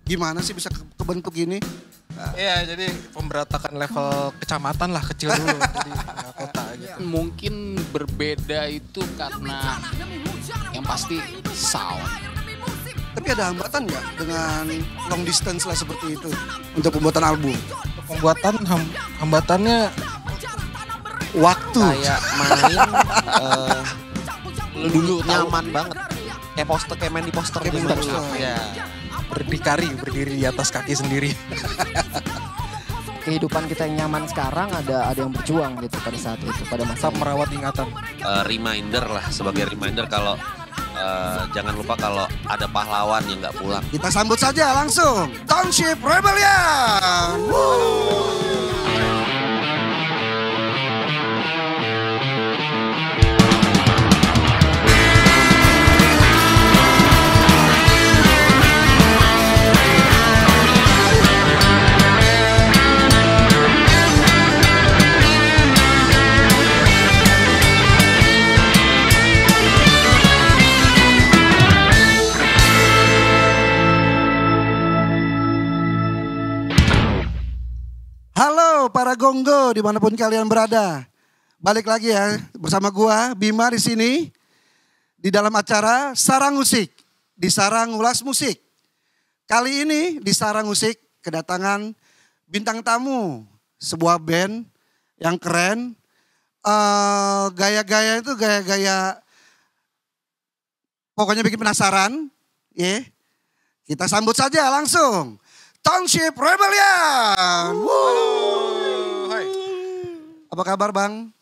Gimana sih bisa kebentuk gini? Iya, jadi pemberontakan level kecamatan lah, kecil dulu, jadi nggak kota gitu. Mungkin berbeda itu karena yang pasti sound. Tapi ada hambatan nggak dengan long distance lah seperti itu untuk pembuatan album? Pembuatan hambatannya Waktu. Kayak main Dulu nyaman banget. Kayak main di poster Kayak main gitu. di poster. Ya. berdiri di atas kaki sendiri. Kehidupan kita yang nyaman sekarang ada yang berjuang gitu pada saat itu, pada masa Tetap merawat ingatan. Reminder lah, sebagai reminder kalau jangan lupa kalau ada pahlawan yang nggak pulang. Kita sambut saja langsung Township Rebellion. Halo para gonggo dimanapun kalian berada. Balik lagi ya bersama gua Bima di sini di dalam acara Sarang Musik di Sarang Ulas Musik. Kali ini di Sarang Musik kedatangan bintang tamu sebuah band yang keren. Gaya-gaya itu gaya-gaya pokoknya bikin penasaran. Ya, kita sambut saja langsung. Township Rebellion. Hai. Apa kabar Bang?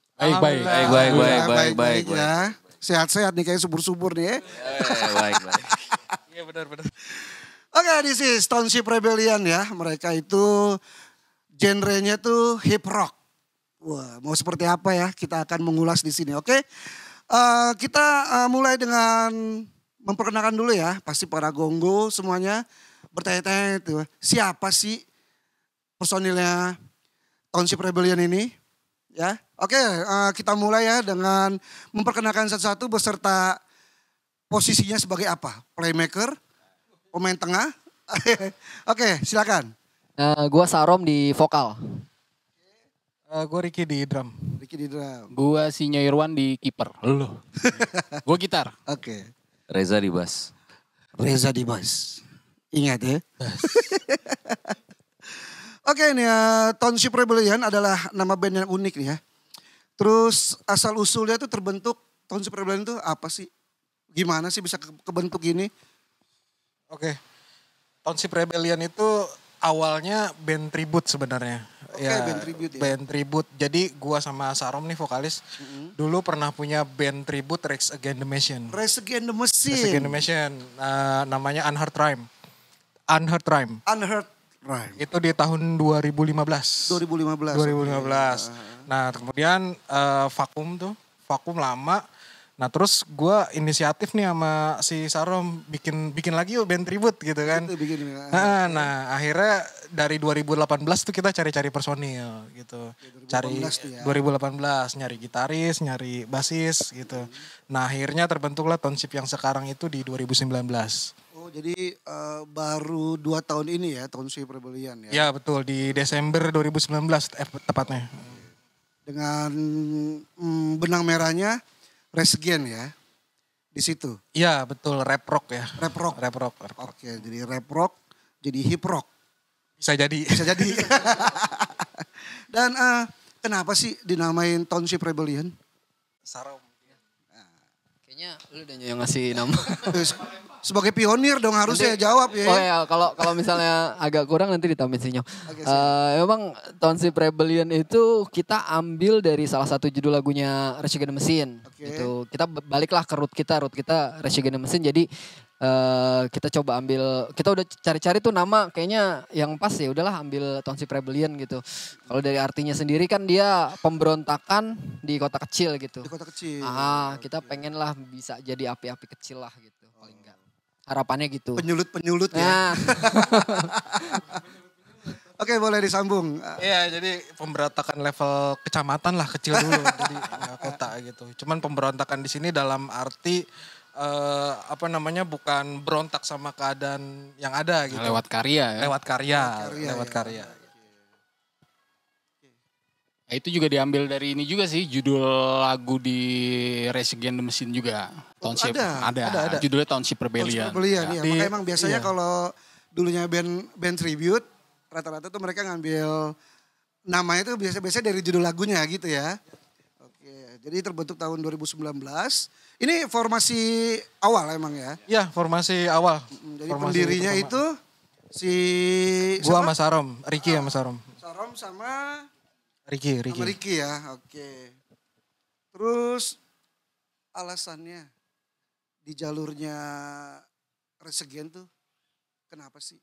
Baik. Ya. Sehat-sehat nih kayak subur-subur nih ya. Baik. Iya benar. Oke, this is Township Rebellion ya. Mereka itu genrenya tuh hip rock. Wah, mau seperti apa ya? Kita akan mengulas di sini, oke? Kita mulai dengan memperkenalkan dulu ya. Pasti para gonggo semuanya bertanya-tanya itu, siapa sih personilnya Township Rebellion ini? Ya, oke, kita mulai ya dengan memperkenalkan satu-satu beserta posisinya sebagai apa? Playmaker, pemain tengah. Oke, silakan. Gua Sarom di vokal. Gue Ricky di drum. Ricky di drum. Gua si Irwan di kiper. Loh. Gua gitar. Oke. Reza di bass. Reza di bass. Ingat ya. Oke nih, Township Rebellion adalah nama band yang unik nih ya. Terus asal usulnya tuh terbentuk Township Rebellion itu apa sih? Gimana sih bisa kebentuk gini? Oke. Township Rebellion itu awalnya band tribute sebenarnya. Oke, band tribute ya. Band tribute. Jadi gua sama Sarom nih vokalis. Dulu pernah punya band tribute Rage Against the Machine. Rage Against the Rage Against the Machine. Machine. Namanya Unheard Rhyme. Unheard Rhyme. Unheard Rhyme. Itu di tahun 2015. 2015. Nah kemudian vakum lama. Nah terus gue inisiatif nih sama si Sarom bikin lagi yuk band tribute gitu kan. Itu bikin, Nah akhirnya dari 2018 tuh kita cari-cari personil gitu. Ya, 2018 Cari tuh ya. 2018 nyari gitaris, nyari basis gitu. Nah akhirnya terbentuklah Township yang sekarang itu di 2019. Oh jadi baru 2 tahun ini ya Township Rebellion ya. Ya betul di Desember 2019 tepatnya. Dengan benang merahnya Rage Against ya. Di situ. Iya betul rap rock ya. Rap rock. Rap rock. Oke, jadi rap rock, jadi hip rock. Bisa jadi. Bisa jadi. Dan kenapa sih dinamain Township Rebellion? Sarom. Kayaknya lu udah yang ngasih nama. Sebagai pionir dong harusnya jawab ya. Oh ya, kalau misalnya agak kurang nanti ditambahin sinyal. Oke, Memang Township Rebellion itu kita ambil dari salah satu judul lagunya Rage Against the Machine. Oke. Gitu. Kita baliklah ke root kita Rage Against the Machine. Jadi kita coba ambil, kita udah cari-cari tuh nama kayaknya yang pas ya udahlah ambil Township Rebellion gitu. Kalau dari artinya sendiri kan dia pemberontakan di kota kecil gitu. Di kota kecil. Kita pengen lah bisa jadi api-api kecil lah gitu paling enggak. Harapannya gitu. Penyulut-penyulut ya. Nah, Oke, boleh disambung. Iya jadi pemberontakan level kecamatan lah kecil dulu. Jadi nggak kota gitu. Cuman pemberontakan di sini dalam arti apa namanya bukan berontak sama keadaan yang ada gitu. Lewat karya ya. Lewat karya, karya, lewat ya. karya. Nah, itu juga diambil dari ini juga sih, judul lagu di Rage Against the Machine juga. Township. ada. Judulnya Township Rebellion. Rebellion, ya. Di- Makanya emang biasanya iya. kalau dulunya band tribute, rata-rata tuh mereka ngambil namanya tuh biasa-biasa dari judul lagunya gitu ya. Oke, jadi terbentuk tahun 2019. Ini formasi awal emang ya. Iya, formasi awal. Jadi Formasi pendirinya pertama. itu si Gua siapa? sama Sarom, Ricky sama Sarom. Sarom sama Ricky. Ricky ya. Oke. Terus alasannya di jalurnya Resegen tuh kenapa sih?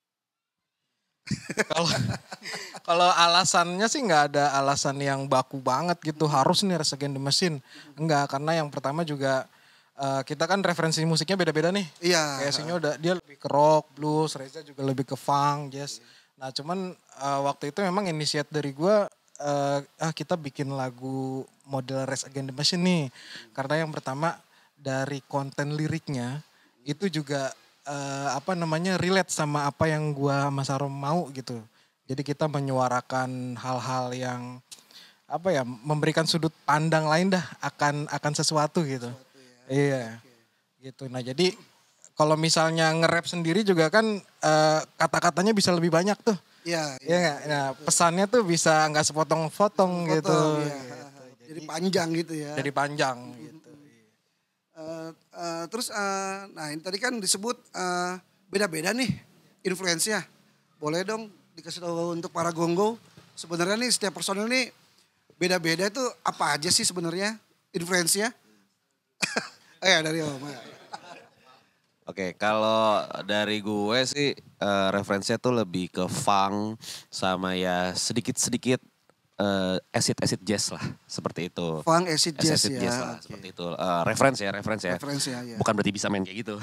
Kalau kalau alasannya sih nggak ada alasan yang baku banget gitu harus nih Rage Against the Machine. Enggak, karena yang pertama juga kita kan referensi musiknya beda-beda nih. Iya. Kayak Sinyo dia lebih ke rock, blues, Reza juga lebih ke funk, jazz. Nah cuman waktu itu memang inisiat dari gue kita bikin lagu model Rage Against the Machine nih. Karena yang pertama dari konten liriknya itu juga relate sama apa yang gua sama Sarom mau gitu. Jadi kita menyuarakan hal-hal yang memberikan sudut pandang lain dah akan sesuatu gitu. Iya. Gitu. Nah, jadi kalau misalnya nge-rap sendiri juga kan kata-katanya bisa lebih banyak tuh. Iya. Iya nggak? Nah, pesannya tuh bisa nggak sepotong-potong gitu. Potong, iya. Gitu. Jadi panjang gitu ya. Jadi panjang gitu. Terus nah ini tadi kan disebut beda-beda nih influence-nya. Boleh dong dikasih tahu untuk para gonggo. Sebenarnya nih setiap personel nih beda-beda itu apa aja sih sebenarnya influence-nya? Dari Om. Oke, kalau dari gue sih referensinya tuh lebih ke funk sama ya sedikit-sedikit acid jazz lah, seperti itu. Funk, acid jazz Acid ya. jazz lah, Oke. seperti itu. Reference ya. Reference ya. Bukan berarti bisa main kayak gitu.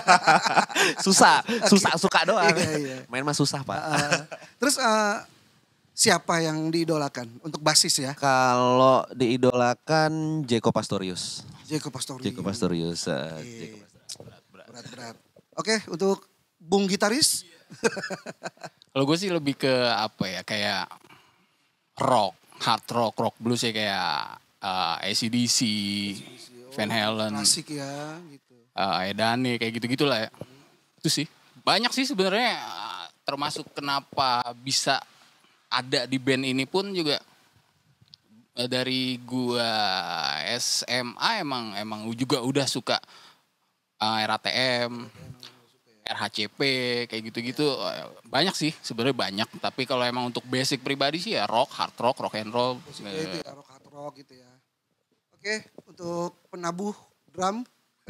susah, suka doang. Iya. Main mah susah Pak. Terus siapa yang diidolakan untuk basis ya? Kalau diidolakan Jaco Pastorius. Jaco Pastorius. Jaco Pastorius. Berat. Oke, untuk Bung gitaris? Kalau gue sih lebih ke kayak rock, hard rock blues ya kayak AC/DC, Van Halen, Klasik ya gitu. Edane kayak gitu-gitu lah ya. Itu sih. Banyak sih sebenarnya termasuk kenapa bisa ada di band ini pun juga dari gua SMA emang juga udah suka RATM, RHCP kayak gitu-gitu banyak sih sebenarnya banyak. Tapi kalau emang untuk basic pribadi sih ya rock, hard rock and roll. Musiknya itu ya, rock hard rock gitu ya. Oke, untuk penabuh drum.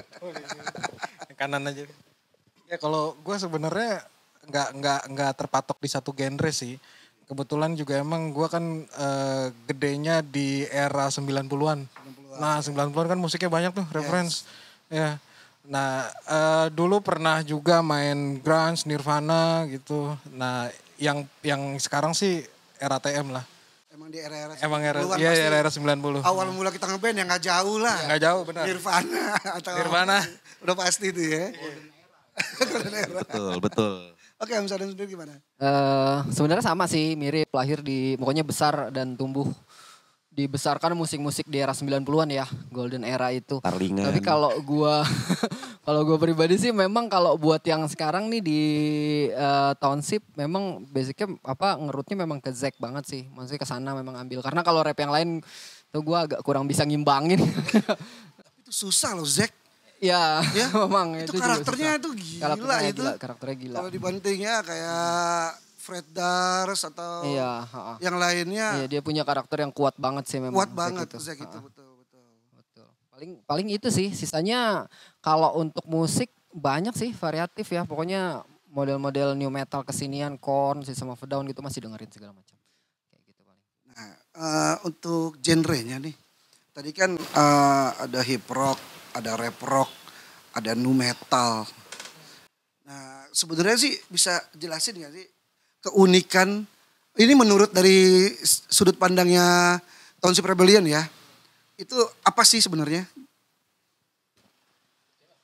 Yang kanan aja. Ya kalau gue sebenarnya nggak terpatok di satu genre sih. Kebetulan juga emang gue kan gedenya di era 90-an. Nah 90-an kan musiknya banyak tuh reference. Ya. Nah dulu pernah juga main grunge, Nirvana gitu. Nah yang sekarang sih RATM lah. Emang di era-era Emang era 90-an iya pasti era 90. awal mula kita ngeband ya nggak jauh lah. Nggak jauh benar. Nirvana atau Nirvana. Udah pasti itu ya. Golden era. Betul. Oke, Om Sadam sendiri gimana? Sebenarnya sama sih, mirip, lahir pokoknya besar dan tumbuh dibesarkan musik-musik di era 90-an ya, golden era itu. Tarlingan. Tapi kalau gua pribadi sih memang kalau buat yang sekarang nih di Township memang basicnya ngerutnya memang ke Zack banget sih. Maksudnya ke sana memang ambil. Karena kalau rap yang lain tuh gua agak kurang bisa ngimbangin. Itu susah loh, Zack. Ya, memang Itu juga karakternya susah. itu gila itu. Karakternya gila. Kalau dibandingnya kayak Fred Durst atau Iya, yang lainnya Iya, dia punya karakter yang kuat banget sih memang. kuat Zack banget itu. Zack itu, Ha-ha. betul. Betul. Paling itu sih, sisanya kalau untuk musik banyak sih variatif ya. Pokoknya model-model new metal kesinian, Korn, System of a Down gitu masih dengerin segala macam. Kayak gitu paling. Nah, untuk genrenya nih. Tadi kan ada hip rock, ada rap rock, ada nu metal. Nah, sebenarnya sih bisa jelasin gak sih keunikan ini menurut dari sudut pandangnya Township Rebellion ya. Itu apa sih sebenarnya?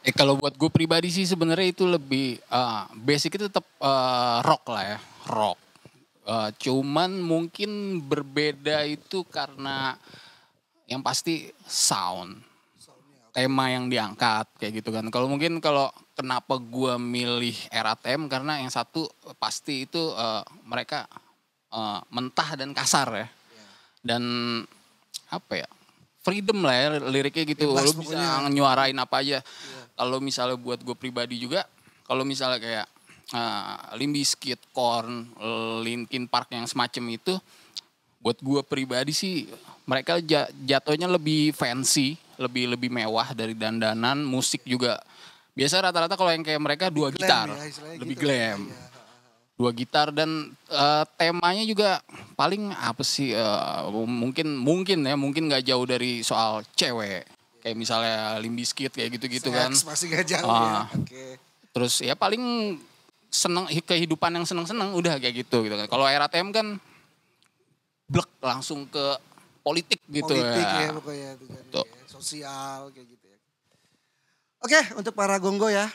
Kalau buat gue pribadi sih sebenarnya itu lebih basic itu tetap rock lah ya, rock. Cuman mungkin berbeda itu karena yang pasti sound, tema yang diangkat kayak gitu kan. Kalau kenapa gue milih RATM karena yang satu pasti itu mereka mentah dan kasar ya, dan apa ya, freedom lah ya liriknya gitu. Bebas, lo bisa nyuarain apa aja. Kalau misalnya buat gue pribadi juga, kalau misalnya kayak Limp Bizkit, Korn, Linkin Park yang semacam itu, buat gue pribadi sih mereka jatuhnya lebih fancy, lebih mewah dari dandanan, musik juga. Biasa rata-rata kalau yang kayak mereka dua gitar, lebih gitu. glam. Dua gitar dan temanya juga paling apa sih, mungkin nggak jauh dari soal cewek. Kayak misalnya Limp Bizkit kayak gitu-gitu kan. Masih gak jauh ya. Okay. Terus ya paling seneng kehidupan yang seneng-seneng udah kayak gitu kan. Kalau RATM kan blek langsung ke politik gitu. Politik ya pokoknya itu kan. Ya. Sosial kayak gitu ya. Oke, untuk para gonggo ya.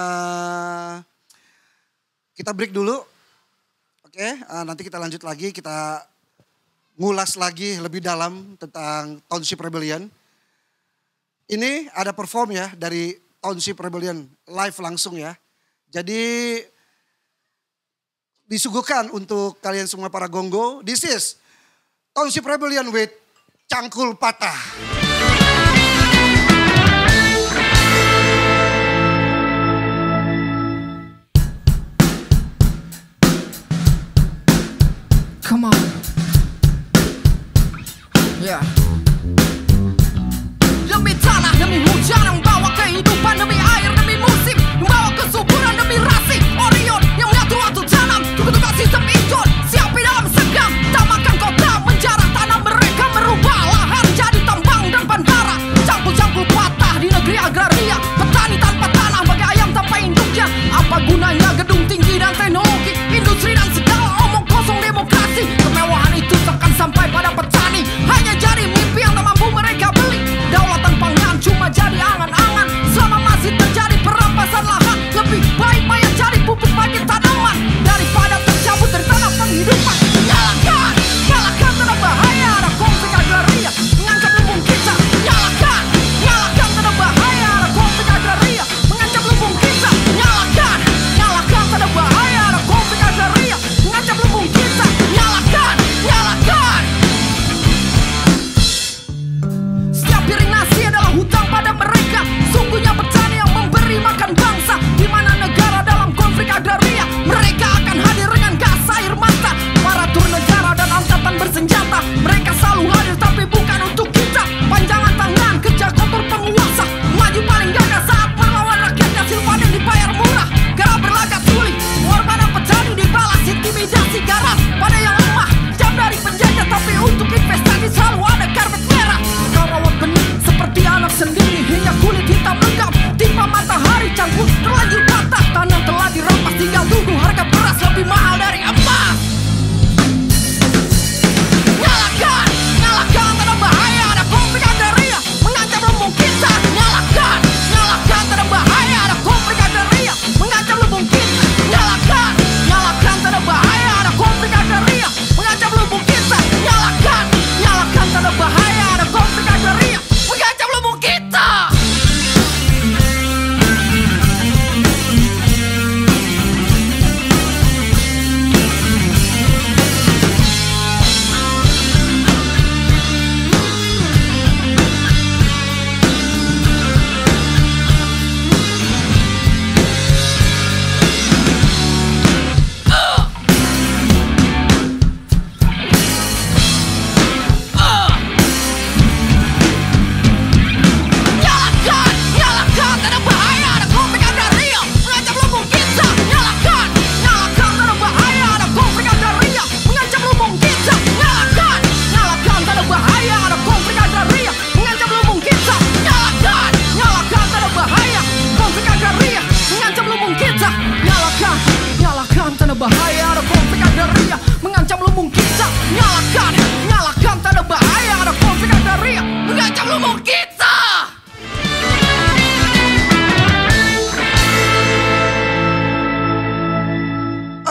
Kita break dulu. Oke, nanti kita lanjut lagi, kita ngulas lagi lebih dalam tentang Township Rebellion. Ini ada perform ya dari Township Rebellion live langsung ya. Jadi disuguhkan untuk kalian semua para gonggo. This is Township Rebellion with Cangkul Patah. Come on. Yeah. Demi tanah, demi hujan, membawa kehidupan, demi air, demi musim, membawa kesuburan, demi rasi Orion yang mengatur waktu tanam, tukar-tukar sistem ijon, siapi dalam segang, tamakan kota, menjarah tanah mereka, merubah lahan jadi tambang dan bandara, cangkul-cangkul patah di negeri agraria, petani tanpa tanah, bagai ayam tanpa induknya, apa gunanya gedung tinggi dan teknologi, industri dan segala omong kosong demokrasi, kemewahan itu takkan sampai pada petani, hanya jadi mimpi yang tak mampu mereka beli. Daulatan pangan cuma jadi angan-angan, selama masih terjadi perampasan lahan, lebih baik bayar cari pupuk bagi tanaman daripada tercabut dari tanah penghidupan. Nyalakan, nyalakan tanah bahaya, ada konflik agraria mengancam lumbung kita. Nyalakan, nyalakan tanah bahaya, ada konflik agraria mengancam lumbung kita. Nyalakan, nyalakan tanah bahaya, ada konflik agraria mengancam lumbung kita. Nyalakan, nyalakan. Setiap piring nasi adalah hutang pada mereka. Sungguhnya petani yang memberi makan bangsa, di mana negara dalam konflik agraria. Mereka akan hadir dengan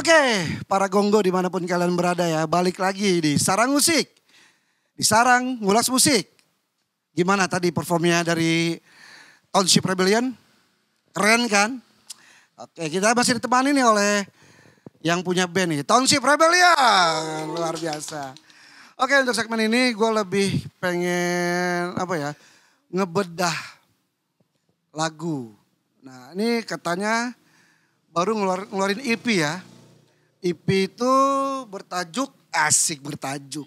Oke, para gonggo dimanapun kalian berada ya, balik lagi di Sarang Musik. Di Sarang Ngulas Musik. Gimana tadi performnya dari Township Rebellion? Keren kan? Oke, kita masih ditemani nih oleh yang punya band nih, Township Rebellion. Luar biasa. Oke, untuk segmen ini gue lebih pengen ngebedah lagu. Nah, ini katanya baru ngeluarin EP ya. EP itu bertajuk, asik bertajuk.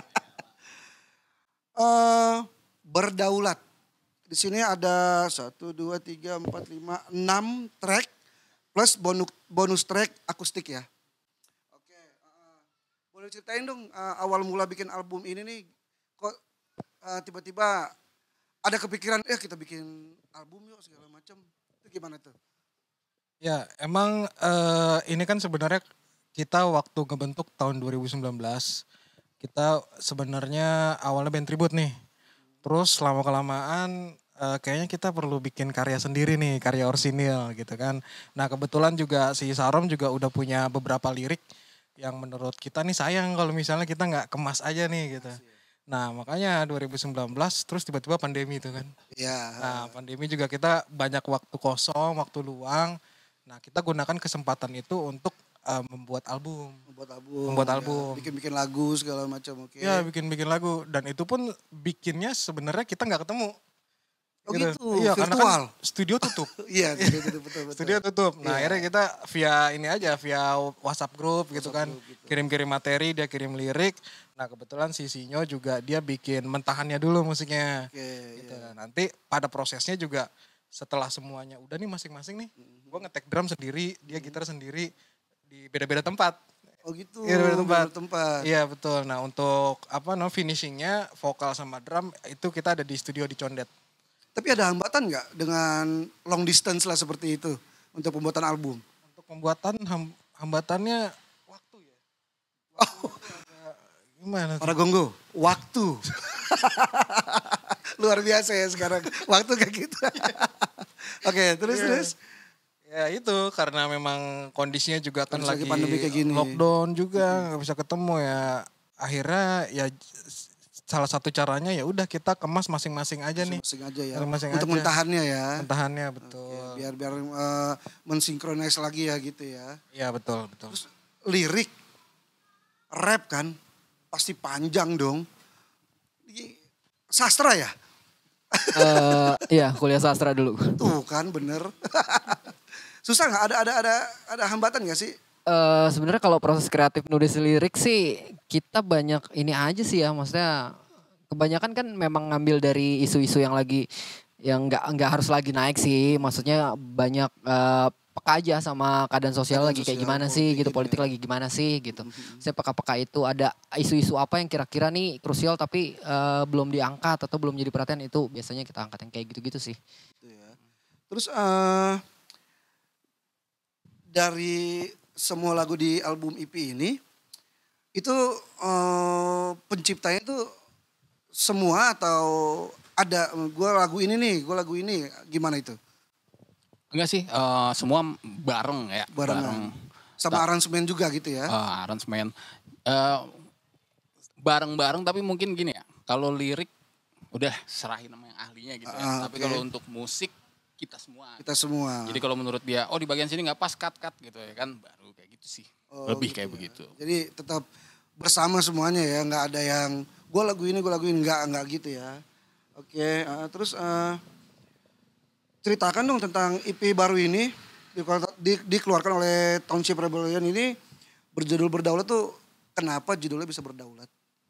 Berdaulat. Di sini ada 1, 2, 3, 4, 5, 6 track plus bonus track akustik ya. Oke, boleh ceritain dong awal mula bikin album ini nih. Kok tiba-tiba ada kepikiran, kita bikin album yuk segala macam. Itu gimana tuh? Ya emang ini kan sebenarnya kita waktu ngebentuk tahun 2019, kita sebenarnya awalnya band tribute nih. Terus lama-kelamaan kayaknya kita perlu bikin karya sendiri nih, karya orsinil gitu kan. Nah kebetulan juga si Sarom juga udah punya beberapa lirik yang menurut kita nih sayang kalau misalnya kita nggak kemas aja nih gitu. Nah makanya 2019 terus tiba-tiba pandemi itu kan. Iya. Nah pandemi juga kita banyak waktu kosong, waktu luang. Nah kita gunakan kesempatan itu untuk membuat album. Membuat album. Bikin-bikin lagu segala macam, oke. Ya bikin-bikin lagu dan itu pun bikinnya sebenarnya kita nggak ketemu. Oh gitu, Iya virtual. karena kan studio tutup. Iya, betul. Studio tutup. Nah Iya. akhirnya kita via WhatsApp group gitu kan. gitu. Kirim-kirim materi, dia kirim lirik. Nah kebetulan si Sinyo juga dia bikin mentahannya dulu musiknya. Oke, Gitu. iya. Nah, nanti pada prosesnya juga setelah semuanya udah nih masing-masing nih. Gue nge-tag drum sendiri, dia gitar sendiri di beda-beda tempat. Oh gitu. Iya beda tempat. Beda tempat. Iya betul. Nah untuk finishingnya vokal sama drum itu kita ada di studio di Condet. Tapi ada hambatan nggak dengan long distance lah seperti itu untuk pembuatan album? Untuk pembuatan hambatannya waktu ya. Gimana? Para gonggo, waktu. Luar biasa ya sekarang. Waktu kayak gitu. Oke, terus. Ya itu karena memang kondisinya juga kan Kondisi lagi pandemi kayak gini. lockdown juga nggak bisa ketemu ya. Akhirnya ya salah satu caranya ya udah kita kemas masing-masing aja nih. Masing aja ya. Masing-masing Untuk aja. mentahannya ya. Mentahannya betul. Oke, biar mensinkronis lagi ya gitu ya. Iya betul. Terus lirik, rap kan pasti panjang dong. Sastra ya? Iya, kuliah sastra dulu. Tuh kan bener. Susah nggak? Ada hambatan nggak sih? Sebenarnya kalau proses kreatif nulis lirik sih kita banyak ini aja sih ya, maksudnya kebanyakan kan memang ngambil dari isu-isu yang nggak harus lagi naik sih, maksudnya banyak peka aja sama keadaan sosial Keadaan lagi kayak sosial, gimana sih gitu, politik politik lagi gimana sih gitu. Saya peka-peka itu ada isu-isu apa yang kira-kira nih krusial tapi belum diangkat atau belum jadi perhatian, itu biasanya kita angkat yang kayak gitu-gitu sih. Gitu ya. Terus dari semua lagu di album EP ini, itu penciptanya itu semua atau ada gue lagu ini gimana itu? Enggak sih, semua bareng ya. Barengan. Sama aransemen juga gitu ya? Aransemen. Bareng-bareng tapi mungkin gini ya. Kalau lirik udah serahin sama yang ahlinya gitu ya. Tapi oke. kalau untuk musik kita semua. Kita semua. Jadi kalau menurut dia, di bagian sini nggak pas, cut gitu ya kan. Baru kayak gitu sih. Lebih gitu kayak ya. begitu. Jadi tetap bersama semuanya ya, nggak ada yang gue lagu ini, nggak gitu ya. Oke, terus ceritakan dong tentang EP baru ini dikeluarkan oleh Township Rebellion ini, berjudul Berdaulat tuh kenapa judulnya bisa berdaulat?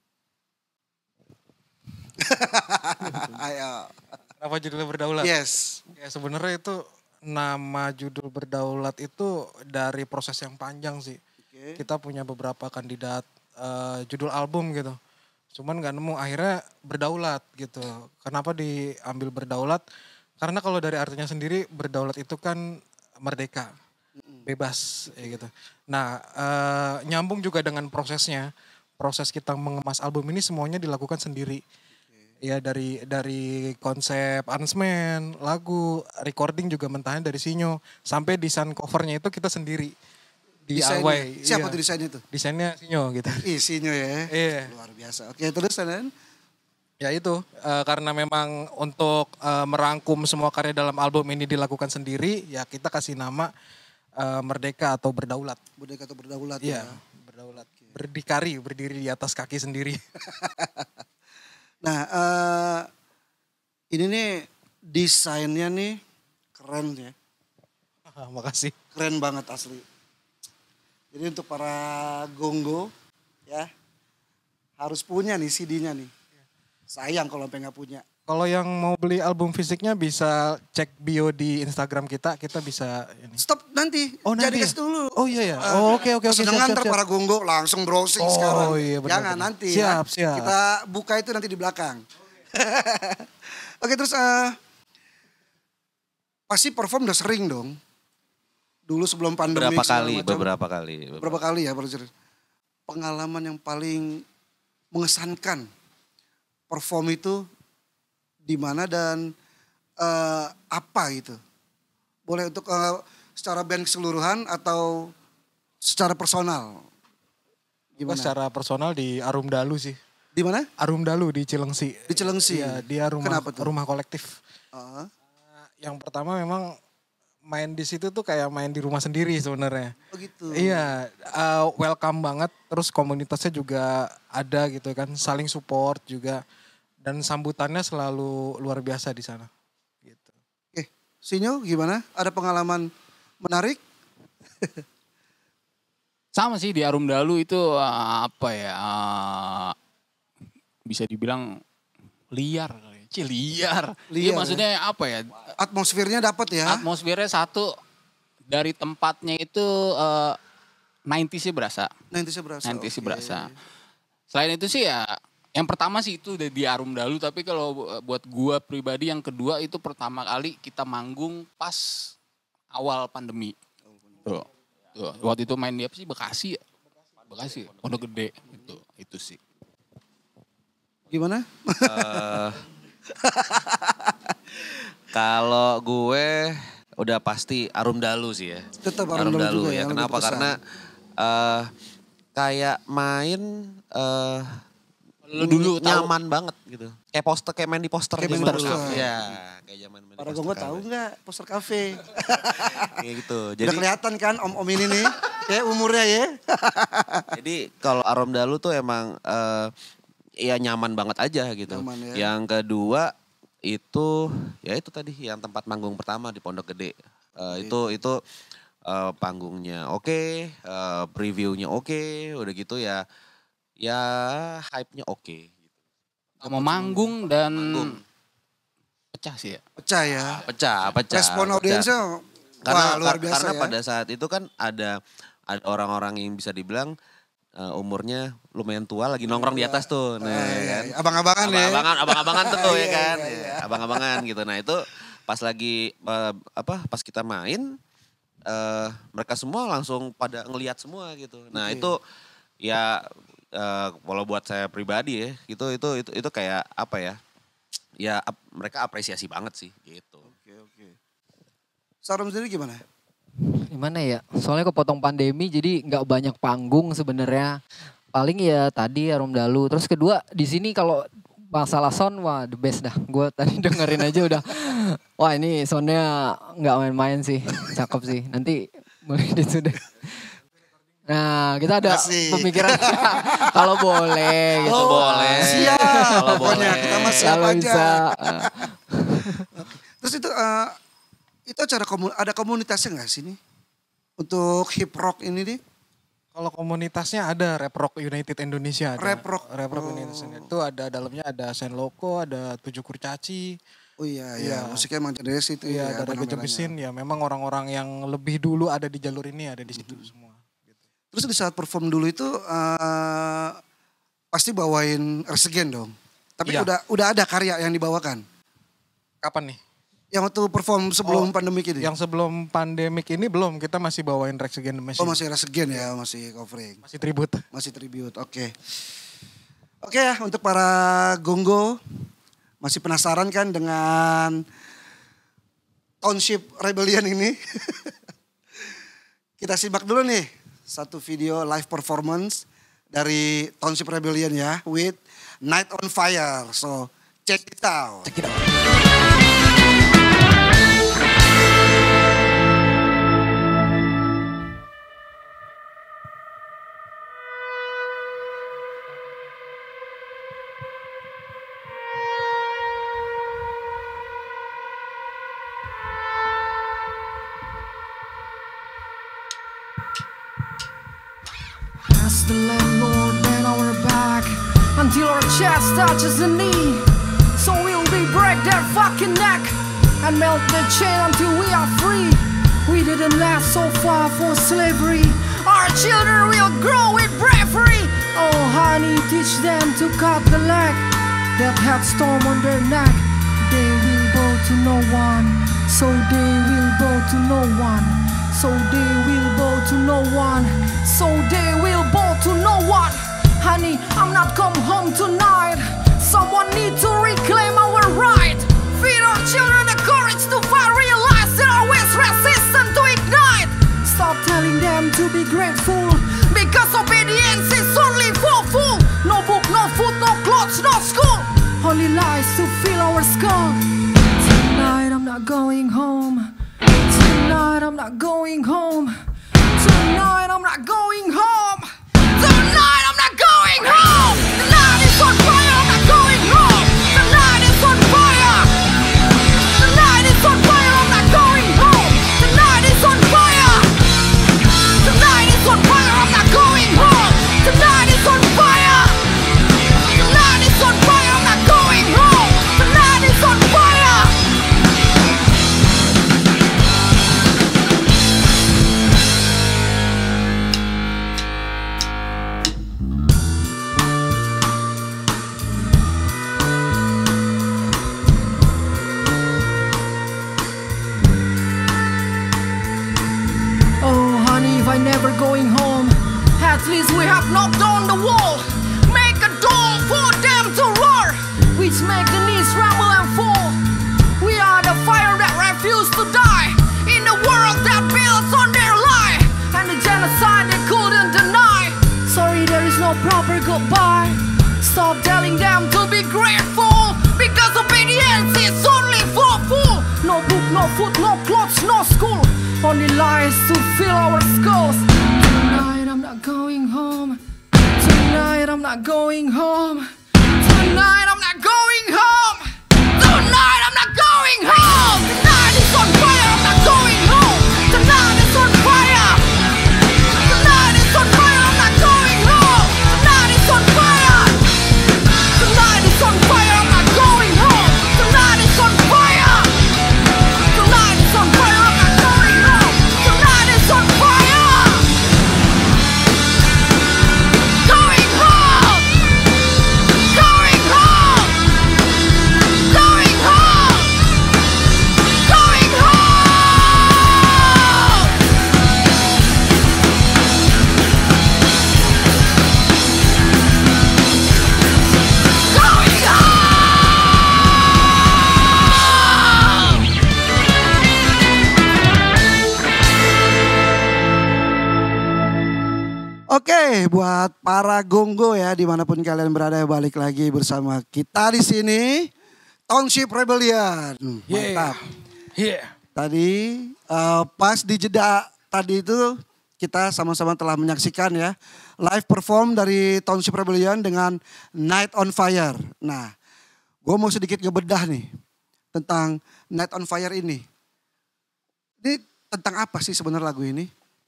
Ayo. Kenapa judulnya Berdaulat? Yes. Ya sebenarnya itu nama judul Berdaulat itu dari proses yang panjang sih. Oke. Kita punya beberapa kandidat judul album gitu. Cuman gak nemu, akhirnya Berdaulat gitu. Kenapa diambil Berdaulat? Karena kalau dari artinya sendiri berdaulat itu kan merdeka, bebas ya gitu. Nah nyambung juga dengan prosesnya. Proses kita mengemas album ini semuanya dilakukan sendiri. Ya dari konsep arrangement, lagu, recording juga mentahnya dari Sinyo. Sampai desain covernya itu kita sendiri. DIY. Siapa iya. tuh desainnya tuh? Desainnya Sinyo gitu. Isinya ya. Iya. Luar biasa. Oke, terus Anan? Ya itu, karena memang untuk merangkum semua karya dalam album ini dilakukan sendiri, ya kita kasih nama Merdeka atau Berdaulat. Merdeka atau Berdaulat Iya, ya. berdaulat. Berdiri di atas kaki sendiri. Nah, ini nih desainnya nih keren ya. Makasih. Keren banget asli. Jadi untuk para gonggo ya harus punya nih CD-nya nih. Sayang kalau sampai nggak punya. Kalau yang mau beli album fisiknya bisa cek bio di Instagram kita bisa ini. Stop nanti. Oh, nanti Jadi ya? kasih dulu. Oh iya ya. Oh, oke. Sedangkan ntar para gonggo langsung browsing Oh, sekarang. iya, benar, Jangan benar. nanti Siap, ya. siap. Kita buka itu nanti di belakang. Oke, terus pasti perform udah sering dong. Dulu sebelum pandemi. Beberapa kali. Berapa kali ya, pengalaman yang paling mengesankan perform itu di mana dan apa gitu? Boleh untuk secara band keseluruhan atau secara personal? Gua Gimana? secara personal di Arum Dalu sih. Di mana? Arum Dalu di Cilengsi. Di Cilengsi. Iya, dia Kenapa tuh? rumah kolektif. Ah, Yang pertama memang main di situ tuh kayak main di rumah sendiri sebenarnya. oh gitu. Iya, welcome banget. Terus komunitasnya juga ada gitu kan, saling support juga. Dan sambutannya selalu luar biasa di sana. Gitu. Sinyo gimana? Ada pengalaman menarik? Sama sih di Arum Dalu itu apa ya, bisa dibilang liar kali. Liar. Liar, Iya maksudnya apa ya, Atmosfernya dapat ya? atmosfernya satu dari tempatnya itu 90 sih berasa. Nanti saya berasa. 90 sih oke. berasa. Selain itu sih ya yang pertama sih itu di Arum Dalu, tapi kalau buat gua pribadi yang kedua itu pertama kali kita manggung pas awal pandemi. Tuh. Waktu itu main di apa sih, Bekasi ya? Bekasi, Pondok Gede gitu. Itu sih. Gimana? Kalau gue udah pasti Arum Dalu sih ya. Tetap Arum Dalu juga ya, ya. lebih Kenapa? berkesan. Karena kayak main Lu dulu tahu nyaman banget gitu. Kayak main di poster Kayak main zaman di dulu. poster. Iya, kayak zaman main di Para poster gonggo kafe. tahu nggak poster kafe? Kayak gitu. Udah kelihatan kan om-om ini nih, kayak umurnya ya. Jadi kalau Arum Dalu tuh emang ya nyaman banget aja gitu. Nyaman ya. Yang kedua itu ya itu tadi yang tempat manggung pertama di Pondok Gede. Itu panggungnya oke, previewnya oke, udah gitu ya hype-nya oke. sama manggung dan Manggung. pecah sih ya. Pecah ya. Pecah. Respon pecah. audiensnya Karena wah, luar biasa karena ya. pada saat itu kan ada orang-orang yang bisa dibilang umurnya lumayan tua lagi nongkrong di atas tuh. Nah, kan. Abang-abangan ya. Abang-abangan tuh ya Iya, kan. iya, iya. Abang-abangan gitu. Nah, itu pas lagi pas kita main mereka semua langsung pada ngelihat semua gitu. Nah, Oke. itu ya kalau buat saya pribadi ya, itu kayak apa ya? Ya mereka apresiasi banget sih gitu. Oke. Sarum sendiri gimana? Gimana ya? Soalnya kepotong pandemi jadi nggak banyak panggung sebenarnya. Paling ya tadi Arum Dalu. Terus kedua di sini kalau masalah sound wah the best dah. Gue tadi dengerin aja udah. Wah ini soundnya nggak main-main sih. Cakep sih. Nanti boleh itu deh. Nah kita ada Asik. pemikiran kalau boleh gitu. Oh, boleh. Siap. Kalau Pokoknya boleh. kita mah siap Kalau aja. bisa. Terus itu acara ada komunitasnya nggak sih nih? Untuk hip rock ini nih? Kalau komunitasnya ada Rap Rock United Indonesia. Ada. Rap Rock. Rap Rock United Indonesia. Itu ada dalamnya ada Sen Loko, ada Tujuh Kurcaci. Oh iya, Iya. musiknya emang jenis itu Iya, ya. ada Gajah namanya. Mesin. Ya memang orang-orang yang lebih dulu ada di jalur ini ada di situ semua. Gitu. Terus di saat perform dulu itu pasti bawain Resegen dong. Tapi Iya. udah ada karya yang dibawakan. Kapan nih? Yang waktu perform sebelum pandemi ini. Yang sebelum pandemik ini belum, kita masih bawain Rex Against the Machine. Oh masih Resegen ya, masih covering. Masih tribute. Masih tribute, oke. Oke ya, untuk para gonggo masih penasaran kan dengan Township Rebellion ini? Kita simak dulu nih satu video live performance dari Township Rebellion ya, with Night on Fire. So check it out. Check it out. Ask the landlord bend our back until our chest touches the knee. So will we break their fucking neck and melt the chain until we are free. We didn't last so far for slavery. Our children will grow with bravery. Oh honey, teach them to cut the leg that had storm on their neck. They will bow to no one. So they will bow to no one. So they will bow to no one. So they will bow to no one. Honey, I'm not come home tonight. Someone need to reclaim our right. Feed our children the courage to fight. Realize they're always resistant to ignite. Stop telling them to be grateful, because obedience is only for fool. No book, no food, no clothes, no school. Only lies to fill our skull. Tonight I'm not going home. Tonight I'm not going home. Tonight I'm not going home. Tonight I'm not going home. The night is on fire, I'm not going home. The night is on fire. The night is on fire, I'm not going home. The night is on fire. The night is on fire, I'm not going home. The night is on fire. The night is on fire, I'm not going home. The night is on fire. Oh honey, if I never going home, at least we have knocked on the wall. Make a door for them to roar, which make the knees tremble and fall. We are the fire that refuse to die, in the world that builds on their lie, and the genocide they couldn't deny. Sorry, there is no proper goodbye. Stop telling them to be grateful, because obedience is only for fool. No book, no food, no clothes, no school. Only lies to fill our skulls. Tonight I'm not going home. Tonight I'm not going home. Tonight I'm not going home. Tonight I'm not going home. The night is on fire, I'm not going home. The night is on fire. The night is on fire, I'm not going home. The night is on fire. The night is on fire, I'm not going home. The night is on fire. The night is on fire, I'm not going home. The night is on fire. Going home. Going home. Going home. Going home. Going home. Oke, buat para gonggo ya dimanapun kalian berada, balik lagi bersama kita di sini Township Rebellion. Mantap. Tadi pas di jeda tadi itu kita sama-sama telah menyaksikan ya live perform dari Township Rebellion dengan Night on Fire. Nah, gue mau sedikit ngebedah nih tentang Night on Fire ini. Ini tentang apa sih sebenarnya lagu ini?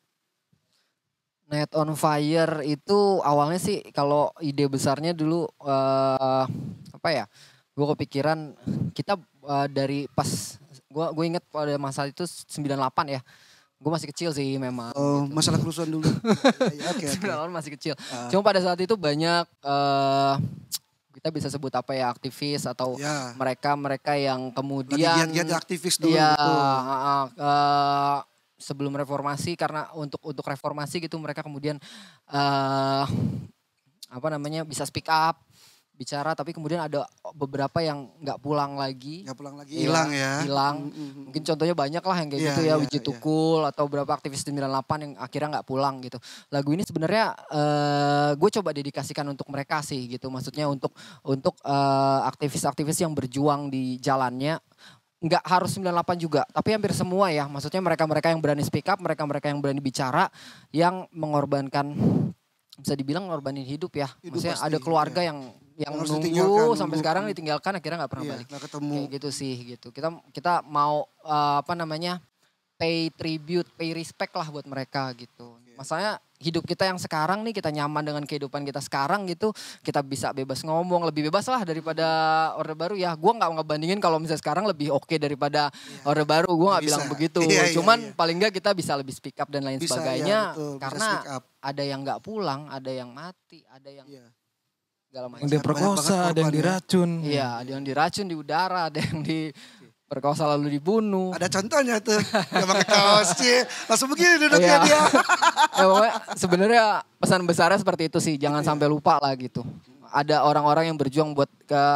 Night on Fire itu awalnya sih kalau ide besarnya dulu apa ya? Gue kepikiran kita dari pas gue inget pada masa itu 98 ya. Gue masih kecil sih memang. Oh, masalah kerusuhan dulu. Ya, oke. 98 masih kecil. Cuma pada saat itu banyak kita bisa sebut apa ya, aktivis atau Ya. mereka yang Lagi kemudian giat-giat aktivis dulu. Iya, betul. sebelum reformasi, karena untuk reformasi gitu mereka kemudian apa namanya bisa speak up, bicara, tapi kemudian ada beberapa yang nggak pulang lagi. Nggak pulang lagi, Iya, hilang ya. Hilang. Mungkin contohnya banyak lah yang kayak Iya, gitu ya, iya, Wiji iya. Tukul atau beberapa aktivis 98 yang akhirnya nggak pulang gitu. Lagu ini sebenarnya gue coba dedikasikan untuk mereka sih gitu. Maksudnya untuk aktivis-aktivis yang berjuang di jalannya. Nggak harus 98 juga, tapi hampir semua ya. Maksudnya mereka-mereka yang berani speak up, mereka-mereka yang berani bicara, yang mengorbankan, bisa dibilang ngorbanin hidup ya. Hidup Maksudnya pasti, ada keluarga ya. yang Harus nunggu ditinggalkan, sampai nunggu. sekarang ditinggalkan akhirnya nggak pernah Iya, balik. nggak ketemu. Kayak gitu sih gitu. Kita mau pay tribute, pay respect lah buat mereka gitu. Masalahnya hidup kita yang sekarang nih, kita nyaman dengan kehidupan kita sekarang gitu. Kita bisa bebas ngomong, lebih bebas lah daripada Orde Baru ya. Gue nggak ngebandingin kalau misalnya sekarang lebih oke daripada Orde Baru. Gue nggak Bisa. bilang begitu. Iya, iya, Cuman iya. paling nggak kita bisa lebih speak up dan lain Bisa, sebagainya. iya, betul. Bisa Karena speak up. ada yang nggak pulang, ada yang mati, ada yang Iya. segala macam. Yang diperkosa, ada yang korban ya. diracun. Iya, ada yang diracun di udara, ada yang diperkosa lalu dibunuh. Ada contohnya tuh, nggak pakai kaos sih, langsung begini duduknya Iya. dia. Pokoknya sebenarnya pesan besarnya seperti itu sih, jangan sampai lupa lah gitu. Ada orang-orang yang berjuang buat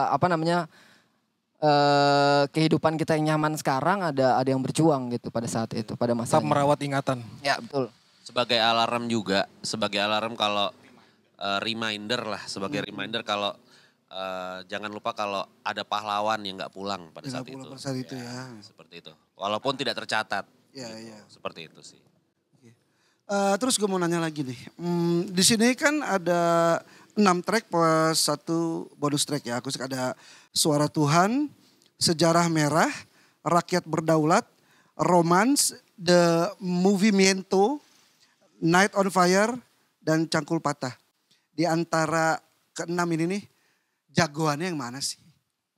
kehidupan kita yang nyaman sekarang, ada yang berjuang gitu pada saat itu, pada Tetap masanya. merawat ingatan. Ya betul. Sebagai alarm juga, sebagai alarm kalau reminder lah, sebagai reminder kalau jangan lupa kalau ada pahlawan yang nggak pulang pada saat Nggak pulang itu. pada saat itu ya. Seperti itu. Walaupun tidak tercatat. Iya, gitu. iya. Seperti itu sih. Terus gue mau nanya lagi nih, di sini kan ada 6 track plus 1 bonus track ya. Aku ada Suara Tuhan, Sejarah Merah, Rakyat Berdaulat, Romance, The Movimiento, Night on Fire, dan Cangkul Patah. Di antara ke-6 ini nih, jagoannya yang mana sih?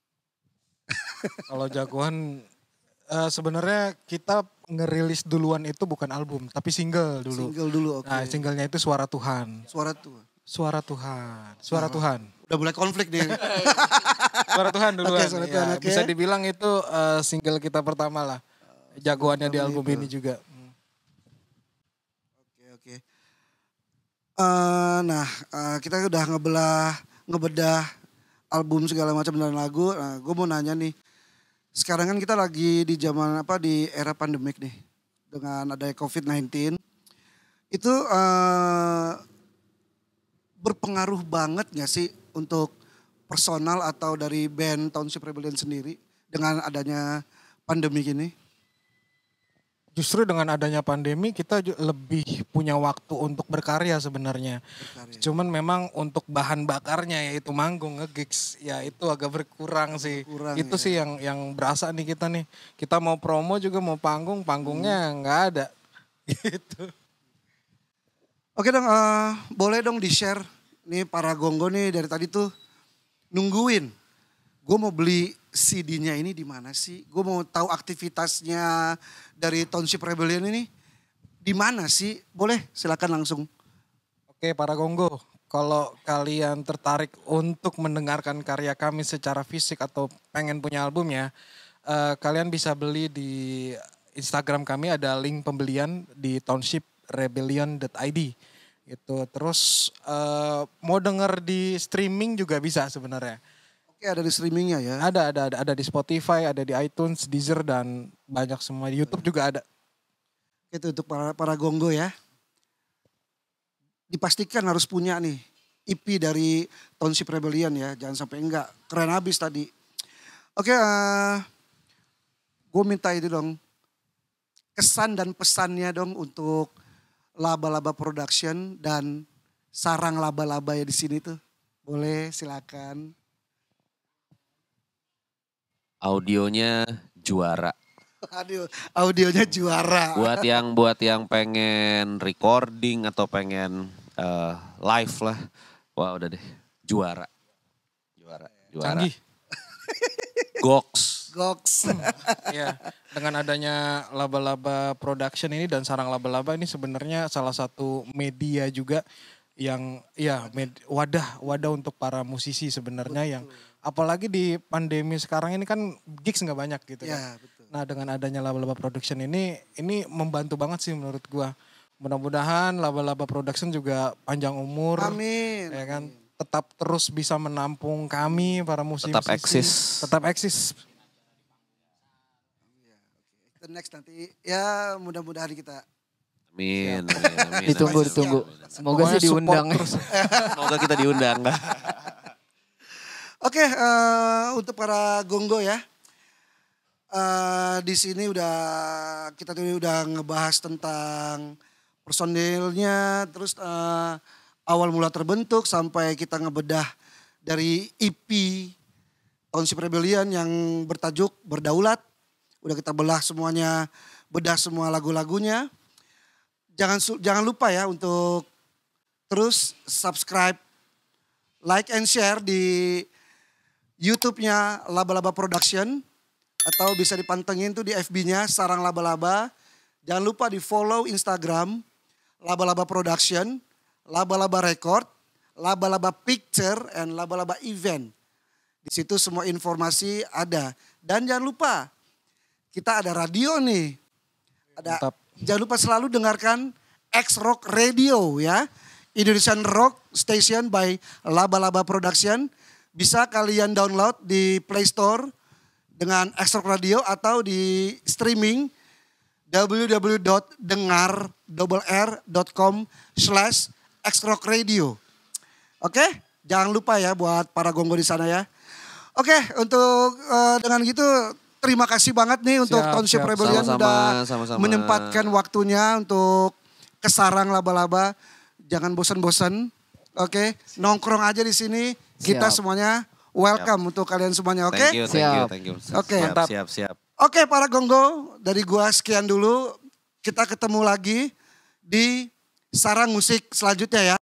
Kalau jagoan sebenarnya kita ngerilis duluan itu bukan album tapi single dulu. Single dulu, oke. Nah, singlenya itu Suara Tuhan. Suara Tuhan. Suara Tuhan. Suara Tuhan. Udah mulai konflik nih. Suara Tuhan duluan. Oke, Suara Tuhan, Ya, oke. bisa dibilang itu single kita pertama lah. Jagoannya di album itu. ini juga. Oke. Kita udah ngebedah album segala macam dan lagu. Nah, gue mau nanya nih. Sekarang kan kita lagi di zaman di era pandemik nih. Dengan adanya COVID-19. Itu berpengaruh banget gak sih untuk personal atau dari band Township Rebellion sendiri dengan adanya pandemi ini? Justru dengan adanya pandemi kita lebih punya waktu untuk berkarya sebenarnya. Cuman memang untuk bahan bakarnya yaitu manggung, nge-gigs ya itu agak berkurang sih. Berkurang, Itu ya. sih yang berasa nih kita nih. Kita mau promo juga mau panggungnya nggak ada. Gitu. Oke dong, boleh dong di-share. Nih para gonggo nih dari tadi tuh nungguin. Gue mau beli CD-nya ini di mana sih? Gue mau tahu aktivitasnya dari Township Rebellion ini di mana sih? Boleh silakan langsung. Oke para gonggo, kalau kalian tertarik untuk mendengarkan karya kami secara fisik atau pengen punya albumnya, kalian bisa beli di Instagram kami, ada link pembelian di townshiprebillion.id. Gitu. Terus mau denger di streaming juga bisa sebenarnya. Oke, ada di streamingnya ya. Ada di Spotify, ada di iTunes, Deezer dan banyak semua. Di YouTube juga ada. Itu untuk para gonggo ya. Dipastikan harus punya nih EP dari Township Rebellion ya. Jangan sampai enggak. Keren habis tadi. Oke, gue minta itu dong. Kesan dan pesannya dong untuk Laba-Laba Production dan sarang laba-laba ya di sini tuh. Boleh silakan. Audionya juara. Aduh, audionya juara. Buat yang pengen recording atau pengen live lah. Wah udah deh, juara. Juara. Canggih. Goks. Goks. Ya, dengan adanya Laba-Laba Production ini dan Sarang Laba-Laba ini sebenarnya salah satu media juga yang wadah untuk para musisi sebenarnya yang apalagi di pandemi sekarang ini kan gigs nggak banyak gitu kan. Ya, betul. Nah, dengan adanya Laba-Laba Production ini membantu banget sih menurut gua. Mudah-mudahan Laba-Laba Production juga panjang umur. Amin. Ya kan. tetap terus bisa menampung kami para musisi. Tetap eksis. Tetap eksis. The next nanti ya mudah-mudahan kita. Amin. Amin. Ditunggu. Semoga Pokoknya sih diundang. Semoga kita diundang. Oke, untuk para gonggo ya. Di sini kita tuh udah ngebahas tentang personilnya, terus awal mula terbentuk sampai kita ngebedah dari EP Township Rebellion yang bertajuk Berdaulat. Udah kita belah semuanya, bedah semua lagu-lagunya. Jangan lupa ya untuk terus subscribe, like and share di YouTube-nya Laba-Laba Production. Atau bisa dipantengin tuh di FB-nya Sarang Laba-Laba. Jangan lupa di follow Instagram Laba-Laba Production, Laba-Laba Record, Laba-Laba Picture, and Laba-Laba Event. Di situ semua informasi ada. Dan jangan lupa kita ada radio nih. Mantap. Jangan lupa selalu dengarkan X-Rock Radio ya. Indonesian Rock Station by Laba-Laba Production. Bisa kalian download di Play Store dengan X-Rock Radio atau di streaming www.dengar.com/Xrock Radio. Oke, jangan lupa ya buat para gonggo di sana ya. Oke, untuk dengan gitu terima kasih banget nih untuk Township Rebellion udah menyempatkan waktunya untuk ke Sarang Laba-Laba. Jangan bosan-bosan. Oke, nongkrong aja di sini. Kita semuanya welcome untuk kalian semuanya, oke? Thank you. Oke, Siap. Oke, para gonggo, dari gua sekian dulu. Kita ketemu lagi di Sarang Musik selanjutnya ya.